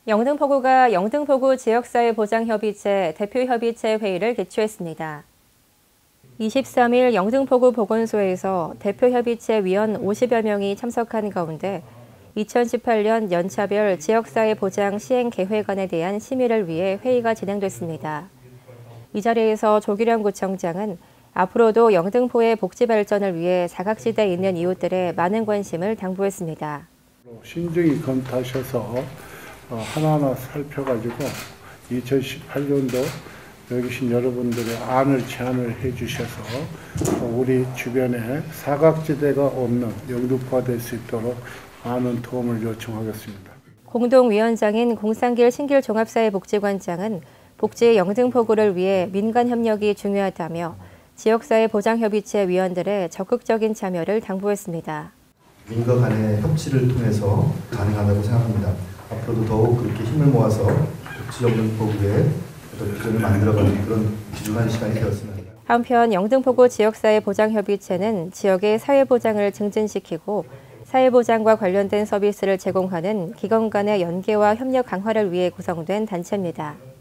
영등포구가 영등포구 지역사회보장협의체 대표협의체 회의를 개최했습니다. 23일 영등포구 보건소에서 대표협의체 위원 50여 명이 참석한 가운데 2018년 연차별 지역사회보장 시행 계획안에 대한 심의를 위해 회의가 진행됐습니다. 이 자리에서 조규령 구청장은 앞으로도 영등포의 복지 발전을 위해 사각지대에 있는 이웃들의 많은 관심을 당부했습니다. 신중히 검토하셔서 하나하나 살펴가지고 2018년도 여기 계신 여러분들의 안을 제안을 해주셔서 우리 주변에 사각지대가 없는 영등포가 될 수 있도록 많은 도움을 요청하겠습니다. 공동위원장인 공산길 신길종합사회복지관장은 복지의 영등포구를 위해 민간 협력이 중요하다며 지역사회보장협의체 위원들의 적극적인 참여를 당부했습니다. 민과 간의 협치를 통해서 가능하다고 생각합니다. 앞으로도 더욱 그렇게 힘을 모아서 복지 영등포구의 비전을 만들어가는 그런 귀중한 시간이 되었으면 합니다. 한편 영등포구 지역사회보장협의체는 지역의 사회보장을 증진시키고 사회보장과 관련된 서비스를 제공하는 기관 간의 연계와 협력 강화를 위해 구성된 단체입니다.